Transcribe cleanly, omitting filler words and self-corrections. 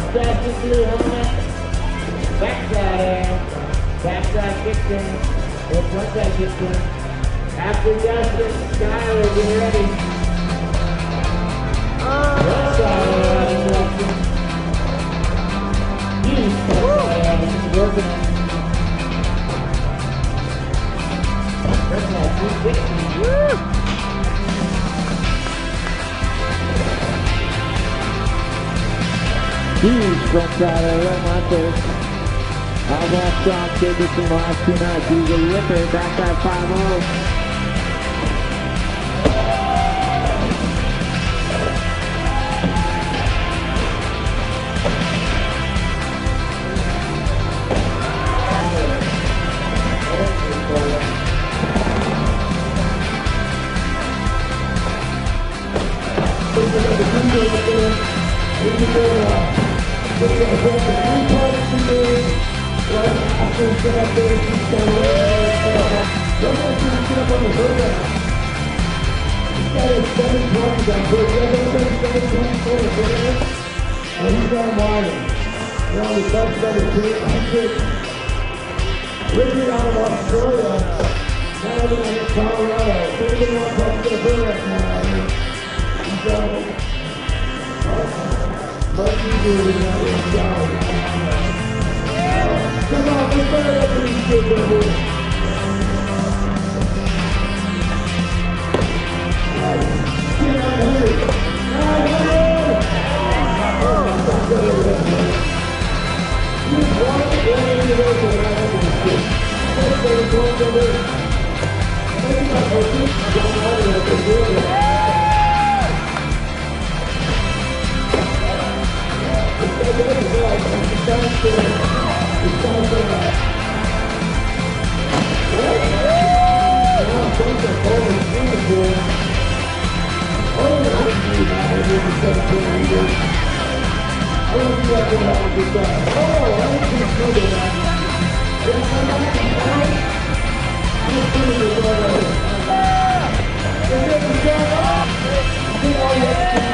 Backside blue helmet. Backside air. Backside kicks in. Or frontside kicks in. After Justin, Skyler, get ready. Frontside air, Justin. Huge frontside air, working. Frontside 360. Woo! Huge frontside air, right my face. I've watched John Jacobs in the last 2 nights. He's a ripper, backside 5-0. Richard out of Australia, now living in Colorado. Everybody wants to get a bird right now. Much easier than that in Come on, let's fire up for these kids over here. Get out of here. 900! You want to go into the road and I have to skip. Let's go to the road over here. Maybe not for this. I don't know what they're doing. Oh,